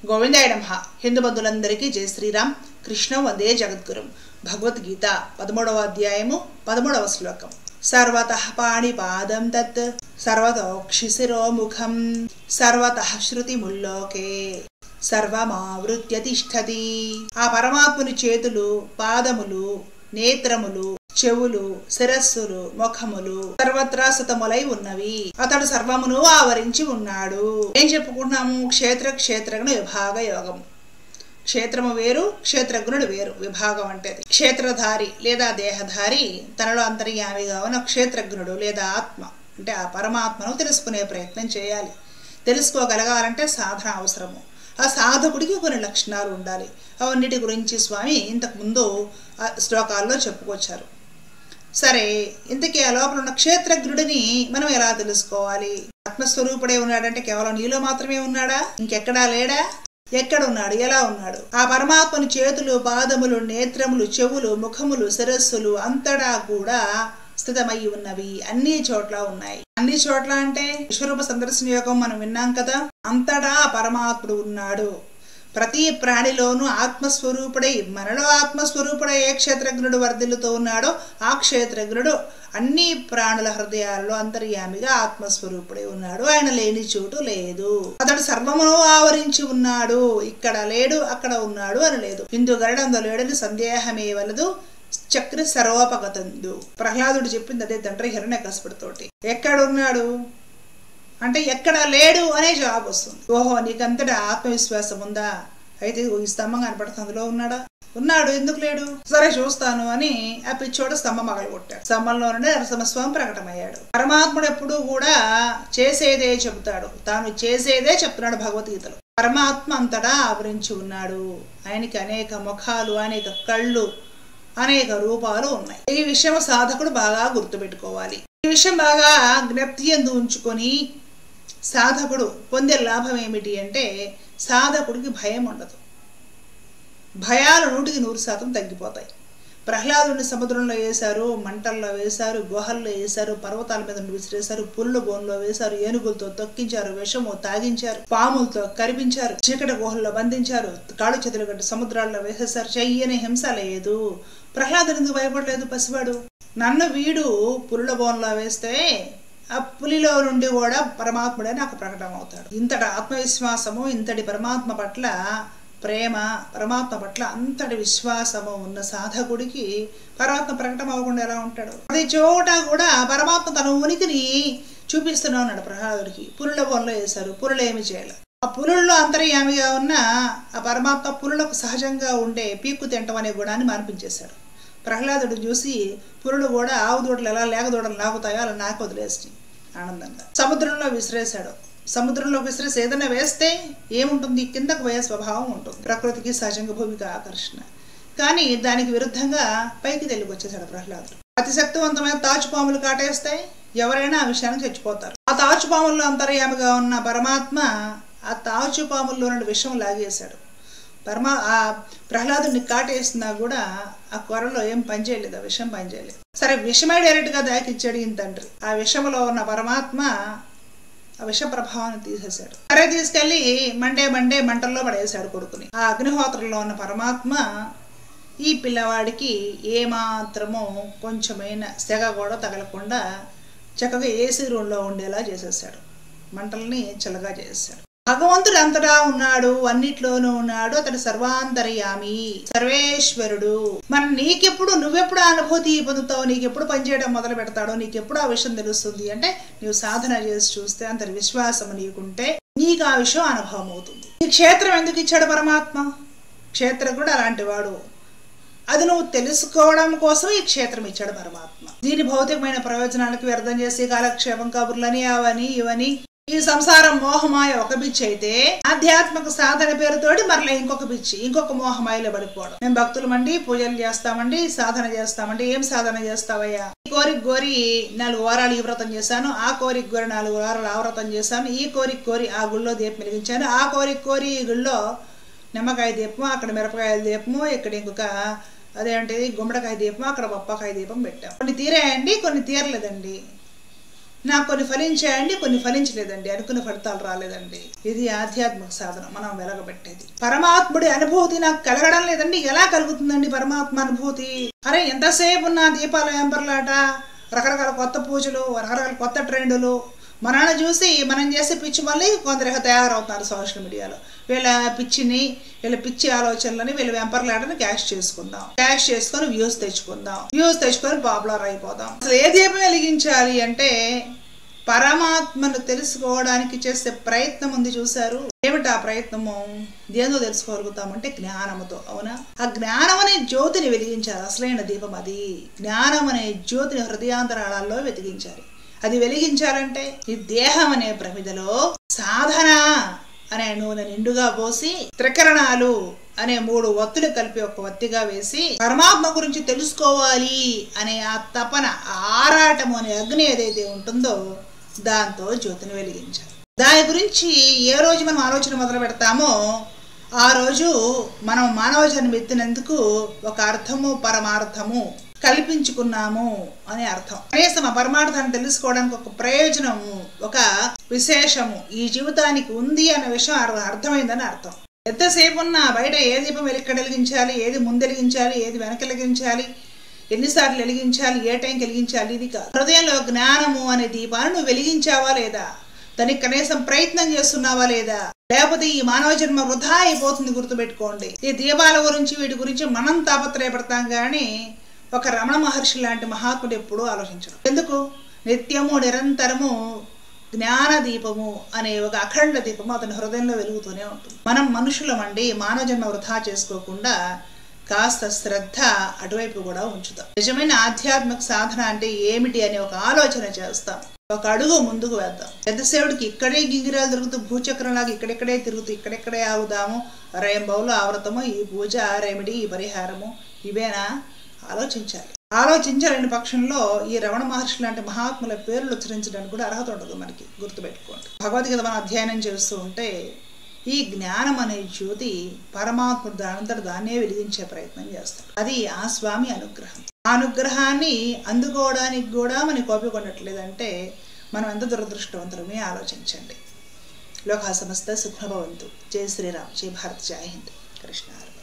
గోవిందాయ నమః. హిందూ బంధువులందరికీ జై శ్రీరామ్. కృష్ణం వందే జగద్గురుం. భగవద్గీత 13వ అధ్యాయము 13వ శ్లోకం. సర్వతః పాణిపాదం తత్ సర్వతోక్షిశిరోముఖం సర్వతః శృతిముల్లోకే సర్వమావృత్య తిష్టతి. ఆ పరమాత్ముని చేతులు, పాదములు, నేత్రములు, చెవులు, శిరస్సులు, ముఖములు సర్వత్రా సుతములై ఉన్నవి. అతడు సర్వమును ఆవరించి ఉన్నాడు. ఏం చెప్పుకుంటున్నాము? క్షేత్రజ్ఞ విభాగ యోగం. క్షేత్రము వేరు, క్షేత్రజ్ఞుడు వేరు. విభాగం అంటే క్షేత్రధారి లేదా దేహధారి తనలో అంతర్యామిగా ఉన్న క్షేత్రజ్ఞుడు లేదా ఆత్మ అంటే ఆ పరమాత్మను తెలుసుకునే ప్రయత్నం చేయాలి. తెలుసుకోగలగాలంటే సాధన అవసరము. ఆ సాధకుడికి కొన్ని లక్షణాలు ఉండాలి. అవన్నిటి గురించి స్వామి ఇంతకుముందు శ్లోకాల్లో చెప్పుకొచ్చారు. సరే, ఇంతకీ ఆ లోపల ఉన్న క్షేత్రజ్ఞుడిని మనం ఎలా తెలుసుకోవాలి? ఆత్మస్వరూపుడే ఉన్నాడంటే కేవలం నీలో మాత్రమే ఉన్నాడా? ఇంకెక్కడా లేడా? ఎక్కడ ఉన్నాడు? ఎలా ఉన్నాడు? ఆ పరమాత్మని చేతులు, పాదములు, నేత్రములు, చెవులు, ముఖములు, శిరస్సులు అంతటా కూడా స్థితమై ఉన్నవి. అన్ని చోట్ల ఉన్నాయి. అన్ని చోట్ల అంటే విశ్వరూప సందర్శన యోగం మనం విన్నాం కదా. అంతటా పరమాత్ముడు ఉన్నాడు. ప్రతి ప్రాణిలోనూ ఆత్మస్వరూపుడై, మనలో ఆత్మస్వరూపుడై ఏ క్షేత్రజ్ఞుడు వర్ధిల్లుతూ ఉన్నాడో ఆ క్షేత్రజ్ఞుడు అన్ని ప్రాణుల హృదయాల్లో అంతర్యామిగా ఆత్మస్వరూపుడై ఉన్నాడు. ఆయన లేని చోటు లేదు. అతడు సర్వమును ఆవరించి ఉన్నాడు. ఇక్కడ లేడు, అక్కడ ఉన్నాడు అని లేదు. హిందూ గరుడంలో లేడని సందేహమే వలదు. చక్ర సర్వోపగతందు. ప్రహ్లాదుడు చెప్పింది అదే తండ్రి హిరణ్యకశిపుడితోటి. ఎక్కడున్నాడు అంటే ఎక్కడ లేడు అనే జవాబు వస్తుంది. ఓహో, నీకంతటా ఆత్మవిశ్వాసం ఉందా? అయితే ఈ స్తంభం కనపడుతుంది, అందులో ఉన్నాడా? ఉన్నాడు. ఎందుకు లేడు? సరే చూస్తాను అని ఆ పిచ్చోడు స్తంభం మగలగొట్టాడు. స్తంభంలో నుండి నరసింహస్వామి ప్రకటమయ్యాడు. పరమాత్ముడు ఎప్పుడూ కూడా చేసేదే చెబుతాడు. తాను చేసేదే చెప్తున్నాడు భగవద్గీతలో. పరమాత్మ అంతటా ఆవరించి ఉన్నాడు. ఆయనకి అనేక ముఖాలు, అనేక కళ్ళు, అనేక రూపాలు ఉన్నాయి. ఈ విషయం సాధకుడు బాగా గుర్తుపెట్టుకోవాలి. ఈ విషయం బాగా జ్ఞప్తి యందు ఉంచుకొని సాధకుడు పొందే లాభం ఏమిటి అంటే సాధకుడికి భయం ఉండదు. భయాలు 100% తగ్గిపోతాయి. ప్రహ్లాదుడిని సముద్రంలో వేశారు, మంటల్లో వేశారు, గుహల్లో వేశారు, పర్వతాల మీద విసిరేశారు, పుల్ల బోన్లో వేశారు, ఏనుగులతో తొక్కించారు, విషము తాగించారు, పాములతో కరిపించారు, చీకటి గుహల్లో బంధించారు, కాళ్ళు చేతులు గట్టి సముద్రాల్లో వేసేశారు. చెయ్యని హింస లేదు. ప్రహ్లాదుడు ఎందుకు భయపడలేదు? పసివాడు. నన్ను వీడు పుల్ల బోన్లో వేస్తే ఆ పులిలో నుండి కూడా పరమాత్ముడే నాకు ప్రకటన అవుతాడు. ఇంతటి ఆత్మవిశ్వాసము, ఇంతటి పరమాత్మ పట్ల ప్రేమ, పరమాత్మ పట్ల అంతటి విశ్వాసము ఉన్న సాధకుడికి పరమాత్మ ప్రకటన అవ్వకుండా ఎలా ఉంటాడు? ప్రతి చోట కూడా పరమాత్మ తన ఉనికిని చూపిస్తూనే ఉన్నాడు ప్రహ్లాదుడికి. పులుల బోన్లో వేశారు, పులులు ఏమి చేయాలి? ఆ పులుల్లో అంతర్యామిగా ఉన్న ఆ పరమాత్మ పులులకు సహజంగా ఉండే పీక్కు తింటం అనే గుణాన్ని మార్పించేశాడు. ప్రహ్లాదుడు చూసి పులులు కూడా ఆవు దూడలు ఎలా లేక దూడలు లాగుతాయో అలా నాకు వదిలేసి ఆనందంగా సముద్రంలో విసిరేశాడు. సముద్రంలో విసిరేసి ఏదైనా వేస్తే ఏముంటుంది? కిందకు పోయే స్వభావం ఉంటుంది. ప్రకృతికి సహజంగా భూమికి ఆకర్షణ. కానీ దానికి విరుద్ధంగా పైకి తెలికొచ్చేసాడు ప్రహ్లాదుడు. అతి శక్తివంతమైన తాచుపాములు కాటేస్తాయి, ఎవరైనా ఆ విషయానికి చచ్చిపోతారు. ఆ తాచుపాముల్లో అంతర్యామిగా ఉన్న పరమాత్మ ఆ తాచుపాముల్లో నుండి విషం లాగేశాడు. ఆ ప్రహ్లాదుడిని కాటేసినా కూడా ఆ కొరలో ఏం పనిచేయలేదు, ఆ విషం పనిచేయలేదు. సరే, విషమే డైరెక్ట్గా దాకిచ్చాడు ఈయన తండ్రి. ఆ విషంలో ఉన్న పరమాత్మ ఆ విష ప్రభావాన్ని తీసేశాడు. సరే, తీసుకెళ్లి మంటల్లో పడేశాడు కొడుకుని. ఆ అగ్నిహోత్రంలో ఉన్న పరమాత్మ ఈ పిల్లవాడికి ఏమాత్రమో కొంచెమైనా సెగ కూడా తగలకుండా చక్కగా ఏసీ రూమ్లో ఉండేలా చేసేసాడు. మంటల్ని చల్లగా చేసేసాడు. భగవంతుడు అంతటా ఉన్నాడు, అన్నిట్లోనూ ఉన్నాడు. అతడు సర్వాంతర్యామి, సర్వేశ్వరుడు. మరి నీకెప్పుడు, నువ్వెప్పుడు అనుభూతి పొందుతావు? నీకెప్పుడు పనిచేయడం మొదలు పెడతాడో, నీకెప్పుడు ఆ విషయం తెలుస్తుంది అంటే నువ్వు సాధన చేసి చూస్తే, అంత విశ్వాసం నీకుంటే నీకు ఆ విషయం అనుభవం అవుతుంది. ఈ క్షేత్రం ఎందుకు ఇచ్చాడు పరమాత్మ? క్షేత్రజ్ఞుడు అలాంటి వాడు. అది నువ్వు తెలుసుకోవడం కోసం ఈ క్షేత్రం ఇచ్చాడు పరమాత్మ. దీని భౌతికమైన ప్రయోజనాలకు వ్యర్థం చేసి కాలక్షేపం, కబుర్లని, అవని ఇవని ఈ సంసారం మోహమాయ ఒక పిచ్చి అయితే, ఆధ్యాత్మిక సాధన పేరుతోటి మరలా ఇంకొక పిచ్చి, ఇంకొక మోహమాయలో పడిపోవడం. మేము భక్తులమండి, పూజలు చేస్తామండి, సాధన చేస్తామండి. ఏం సాధన చేస్తావయ్యా? ఈ కోరిక కోరి 4 వారాలు ఈ వ్రతం చేశాను, ఆ కోరిక కోరి 4 వారాలు ఆ వ్రతం చేశాను, ఈ కోరిక కోరి ఆ గుళ్ళో దీపం వెలిగించాను, ఆ కోరిక కోరి ఈ గుళ్ళో నిమ్మకాయ దీపము, అక్కడ మిరపకాయల దీపము, ఇక్కడ ఇంకొక అదేంటిది గుమ్మడికాయ దీపం, అక్కడ పప్పకాయ దీపం పెట్టాం. కొన్ని తీరాయండి, కొన్ని తీరలేదండి. నాకు కొన్ని ఫలించాయండి, కొన్ని ఫలించలేదండి, అనుకున్న ఫలితాలు రాలేదండి. ఇది ఆధ్యాత్మిక సాధన మనం వెలగబెట్టేది. పరమాత్ముడి అనుభూతి నాకు కలగడం లేదండి, ఎలా కలుగుతుందండి పరమాత్మ అనుభూతి? అరే ఎంతసేపు ఉన్న దీపాల వెంపర్లాట, రకరకాల కొత్త పూజలు, రకరకాల కొత్త ట్రెండులు, మనల్ని చూసి మనం చేసే పిచ్చి మళ్ళీ కొందరు తయారవుతున్నారు సోషల్ మీడియాలో. వీళ్ళ పిచ్చిని, వీళ్ళ పిచ్చి ఆలోచనలని, వీళ్ళ వెంపర్లాటని క్యాష్ చేసుకుందాం, క్యాష్ చేసుకొని వ్యూస్ తెచ్చుకొని పాపులర్ అయిపోదాం. అసలు ఏ దీపం వెలిగించాలి అంటే పరమాత్మను తెలుసుకోవడానికి చేసే ప్రయత్నం ఉంది, చూశారు? ఏమిటి ఆ ప్రయత్నము? దేంతో తెలుసుకోగలుగుతామంటే జ్ఞానముతో. అవునా? ఆ జ్ఞానం అనే జ్యోతిని వెలిగించాలి. అసలైన దీపం అది. జ్ఞానం అనే జ్యోతిని హృదయాంతరాళాల్లో వెలిగించాలి. అది వెలిగించాలంటే ఈ దేహం అనే ప్రమిదలో సాధన అనే నూనె నిండుగా పోసి, త్రికరణాలు అనే 3 ఒత్తులు కలిపి ఒక ఒత్తిగా వేసి, పరమాత్మ గురించి తెలుసుకోవాలి అనే ఆ తపన, ఆరాటము అనే అగ్ని ఏదైతే ఉంటుందో దాంతో జ్యోతిని వెలిగించాలి. దాని గురించి ఏ రోజు మనం ఆలోచన మొదలు పెడతామో ఆ రోజు మనం మానవ జన్మ ఎత్తినందుకు ఒక అర్థము, పరమార్థము కల్పించుకున్నాము అనే అర్థం. కనీసం ఆ పరమార్థాన్ని తెలుసుకోవడానికి ఒక ప్రయోజనము, ఒక విశేషము ఈ జీవితానికి ఉంది అనే విషయం అర్థమైందని అర్థం. ఎంతసేపు ఉన్నా బయట ఏ దీపం వెలిగించాలి, ఏది ముందు వెలిగించాలి, ఏది వెనక వెలిగించాలి, ఎన్నిసార్లు వెలిగించాలి, ఏ టైంకి వెలిగించాలి, ఇది కాదు. హృదయంలో జ్ఞానము అనే దీపాన్ని నువ్వు వెలిగించావా లేదా? దానికి కనీసం ప్రయత్నం చేస్తున్నావా లేదా? లేకపోతే ఈ మానవ జన్మ వృధా అయిపోతుంది. గుర్తుపెట్టుకోండి. ఈ దీపాల గురించి, వీటి గురించి మనం తాపత్రయపడతాం కానీ ఒక రమణ మహర్షి లాంటి మహాత్ముడు ఎప్పుడూ ఆలోచించడు. ఎందుకు? నిత్యము నిరంతరము జ్ఞాన దీపము అనే ఒక అఖండ దీపము అతని హృదయంలో వెలుగుతూనే ఉంటుంది. మనం మనుషులమండి, మానవ జన్మ వృధా చేసుకోకుండా కాస్త శ్రద్ధ అటువైపు కూడా ఉంచుతాం. నిజమైన ఆధ్యాత్మిక సాధన అంటే ఏమిటి అనే ఒక ఆలోచన చేస్తాం. ఒక అడుగు ముందుకు వేద్దాం. పెద్దసేవుడికి ఇక్కడే గింగిరాలు తిరుగుతూ, భూచక్రంలాగా ఇక్కడెక్కడే తిరుగుతూ ఇక్కడెక్కడే ఆగుదాము, రేంబౌలు ఆవ్రతము, ఈ పూజ, రెమెడీ, ఈ పరిహారము, ఇవేనా? ఆలోచించాలని పక్షంలో ఈ రమణ మహర్షి లాంటి మహాత్ముల పేర్లు ఉచ్చరించడానికి కూడా అర్హత ఉండదు మనకి. గుర్తుపెట్టుకోండి. భగవద్గీత మనం అధ్యయనం చేస్తూ ఉంటే ఈ జ్ఞానం అనే జ్యోతి పరమాత్ముడు దానంతట దాన్నే వెలిగించే ప్రయత్నం చేస్తాడు. అది ఆ స్వామి అనుగ్రహం. ఆ అనుగ్రహాన్ని అందుకోవడానికి కూడా మనకి ఓపిక ఉండట్లేదంటే మనం ఎంత దురదృష్టవంతులమే ఆలోచించండి. లోకా సమస్త సుఖభవంతు. జై శ్రీరామ్, జై భారత్, జై హింద్. కృష్ణ.